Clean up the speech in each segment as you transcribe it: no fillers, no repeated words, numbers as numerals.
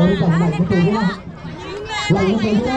đi chọn mạch của tụi nó lại nó tụi nó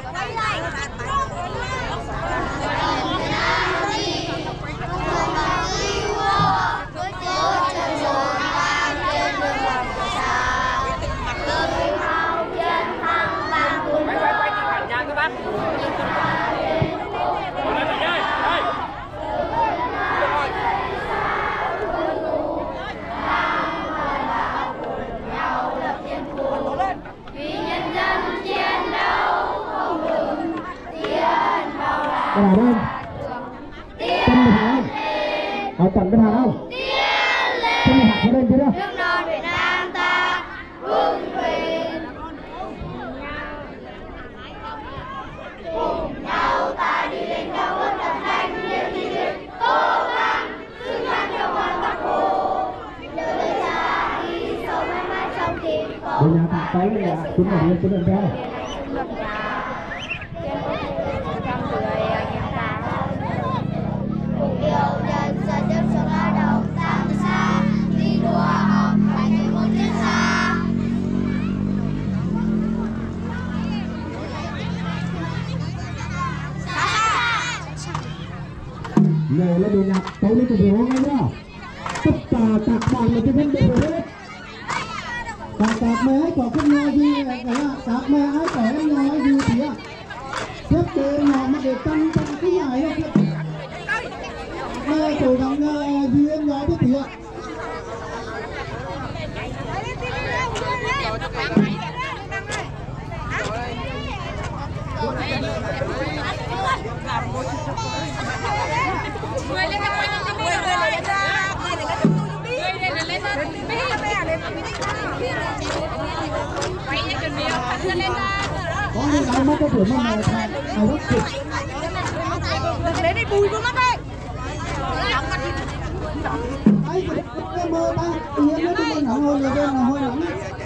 cái nào đây? Chân một hàng không? Chọn cái hàng không? Chân một hàng lên chứ đó. Nước non Việt Nam ta vững bền, cùng nhau ta đi lên cao hơn âm thanh niềm tin tuyệt, cố gắng xứng đáng cho con Bác Hồ. Đời cha đi sâu mãi mãi trong tim con. Bây giờ ta tới là chúng mình lên chúng mình theo. Rồi là đồ nhạc tối nay tụi mình ngay đó. Tất cả các bạn là cái vấn đề hết. Các mẹ ấy có không nói gì các mẹ ấy có không nói gì thì tiếp tế nó mà để tăng cái nhảy đó. Mẹ cố gắng gì em nói thế thì có những cái mắt có tuổi mà màu rất kịch. Đừng lấy đi bùi vô mắt đây. Ấy cái mơ ba tự nhiên nó đi nóng hơn rồi bên là hơi nóng.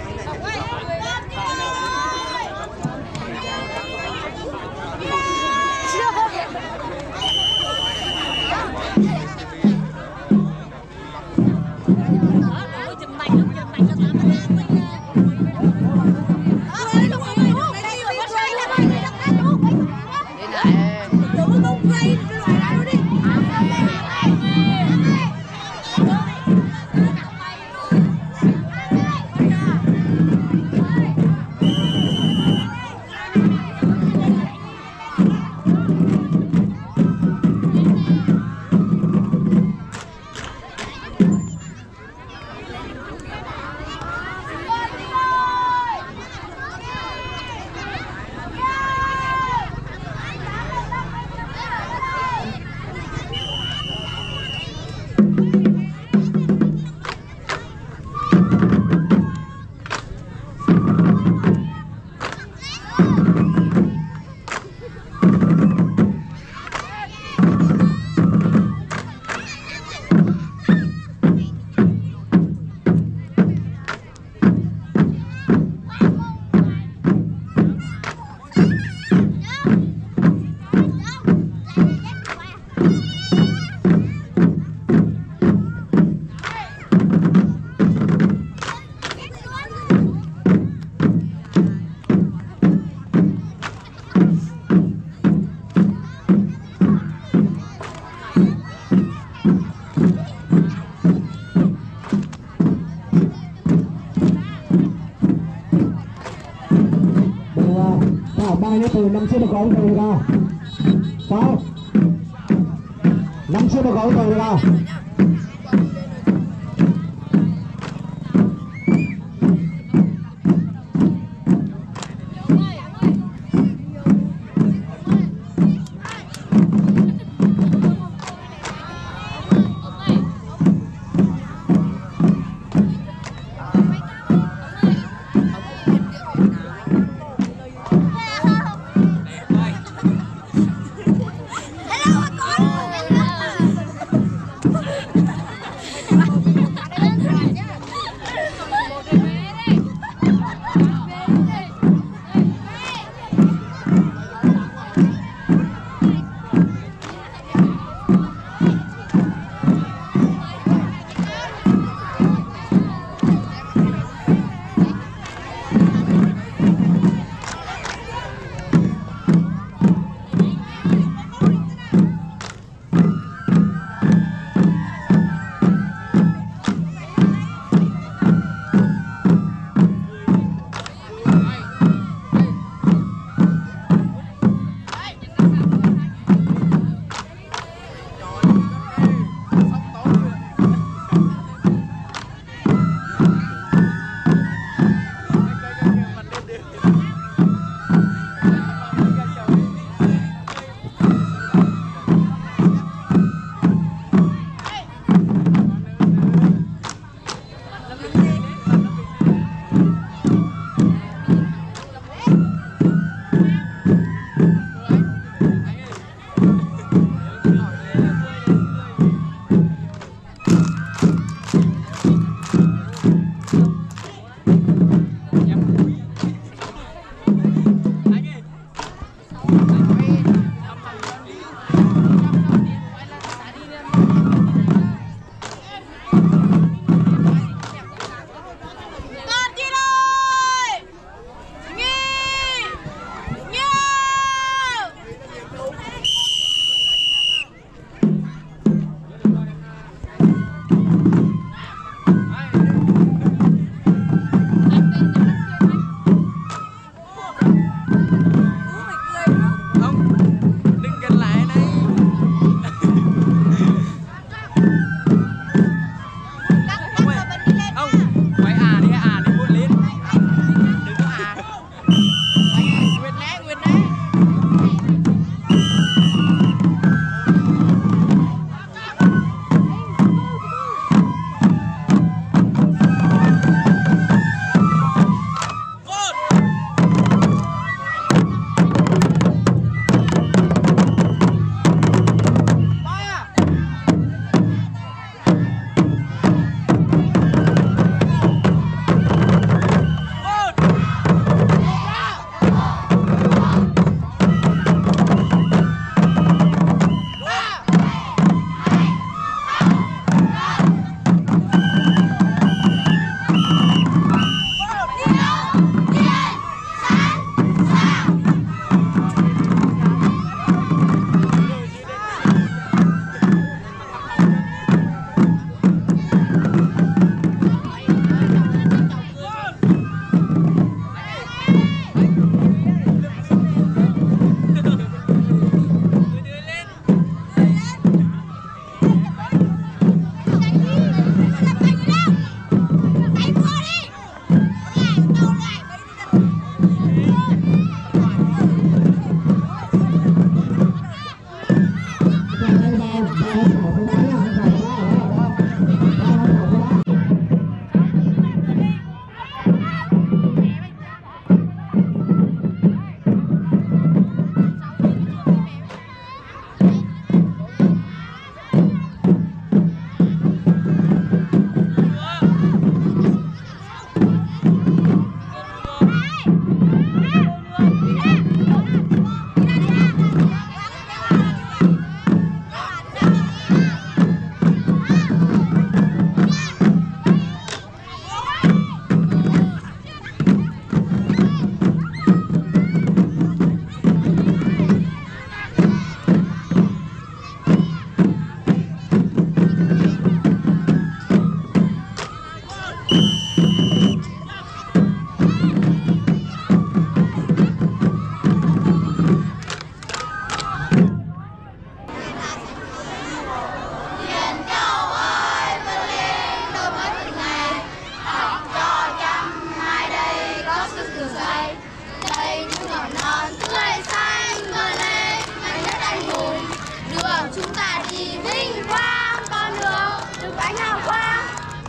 Từ năm xưa mà có thầy được không? Sao? Năm xưa mà có thầy được không?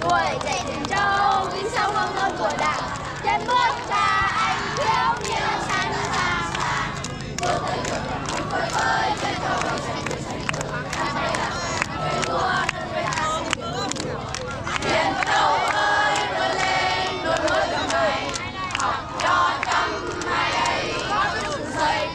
tuổi dậy Tiền Châu ghi sâu hương ơn của Đảng, trên bước ra anh thiếu niên sẵn sàng sàng vươn tới trường thành phơi phới trên cầu vồng xanh tươi xanh tươi đam mê là người đua đơn vị ta Tiền Châu ơi vươn lên đôi bước từng ngày học cho trăm mai ấy có sự xây.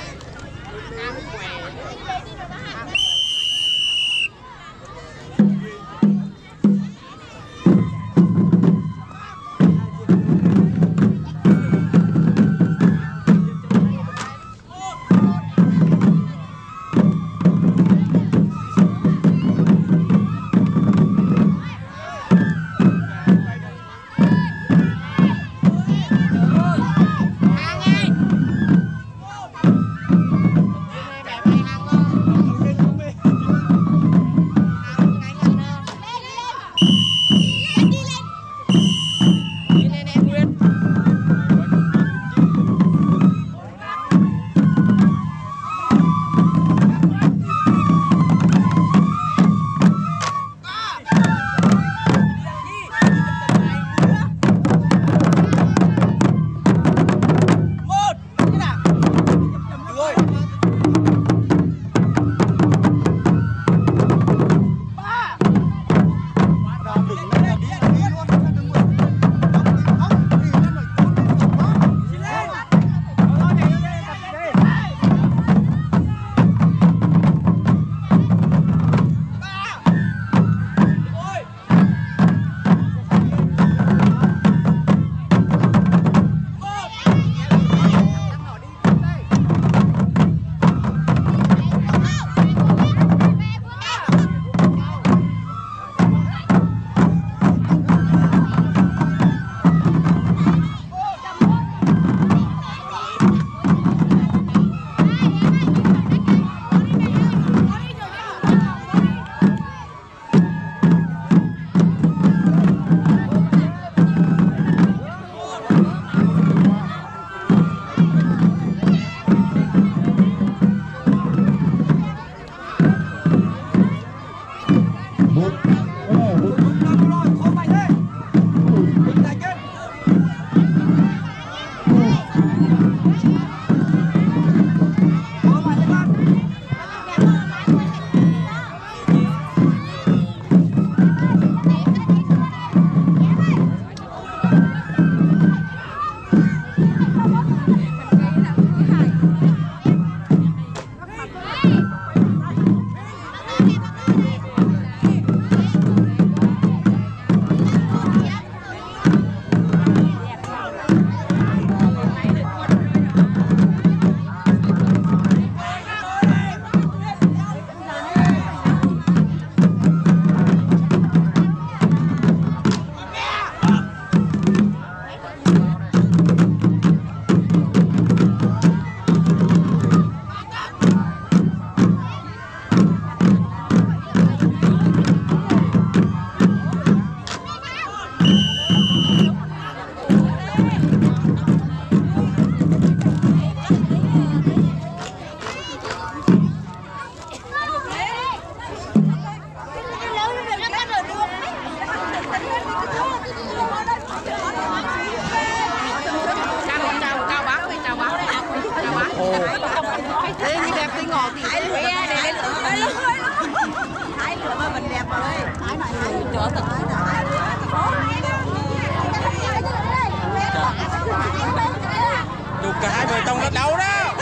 Được cả hai vợ chồng nó đấu đó.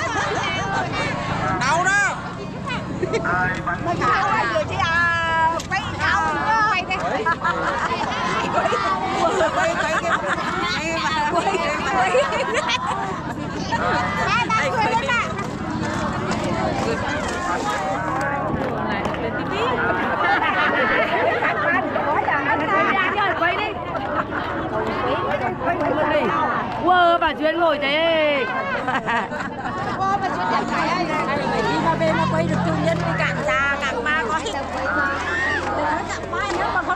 Đấu đó. Mới khảo hai người chứ quay khảo quay đi. Quay đi. Wow, bà Duyên ngồi thế. Wow, bà Duyên đẹp cái ai. Đi vào bên mà quay được chủ nhân với cảng già, cảng ma có. Cảng ma nữa mà